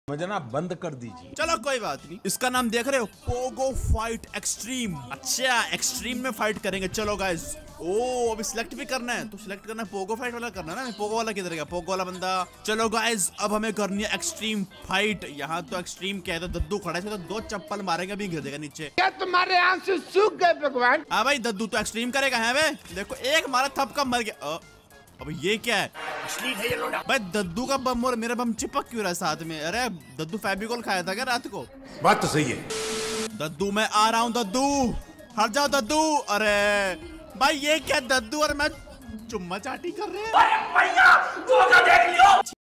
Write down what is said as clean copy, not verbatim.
मुझे ना बंद कर दीजिए। चलो कोई बात नहीं। इसका नाम देख रहे हो, पोगो फाइट एक्सट्रीम। अच्छा एक्सट्रीम में फाइट करेंगे। चलो गाइस। ओ अभी सिलेक्ट भी करना है, तो सिलेक्ट करना है पोगो फाइट वाला करना है ना। पोगो वाला किधर गया? पोगो वाला बंदा। चलो गाइस अब हमें करनी है एक्सट्रीम फाइट। यहाँ तो एक्सट्रीम क्या है, तो दद्दू खड़ा है, तो दो चप्पल मारेंगे अभी गिर जाएगा नीचे। क्या तुम्हारे आंसू सूख गए भगवान? हाँ भाई दद्दू तो एक्सट्रीम करेगा है वे। देखो एक मारा थपका मर गया। अब ये क्या है? भाई दद्दू का बम और मेरा बम चिपक क्यों रहा है साथ में? अरे दद्दू फेविकोल खाया था क्या रात को? बात तो सही है। दद्दू मैं आ रहा हूँ। दद्दू हट जाओ दद्दू। अरे भाई ये क्या, दद्दू और मैं चुम्मा चाटी कर रहे हैं।